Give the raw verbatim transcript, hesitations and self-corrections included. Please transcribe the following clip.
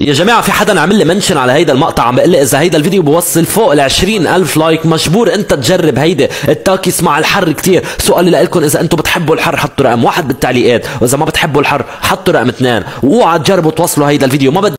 يا جماعة في حدا عمل لي منشن على هيدا المقطع عم بقول لي إذا هيدا الفيديو بوصل فوق ال عشرين ألف لايك مجبور أنت تجرب هيدا التاكيس مع الحر كتير. سؤالي لكم إذا أنتم بتحبوا الحر حطوا رقم واحد بالتعليقات، وإذا ما بتحبوا الحر حطوا رقم اثنين، واوعى تجربوا توصلوا هيدا الفيديو. ما بدي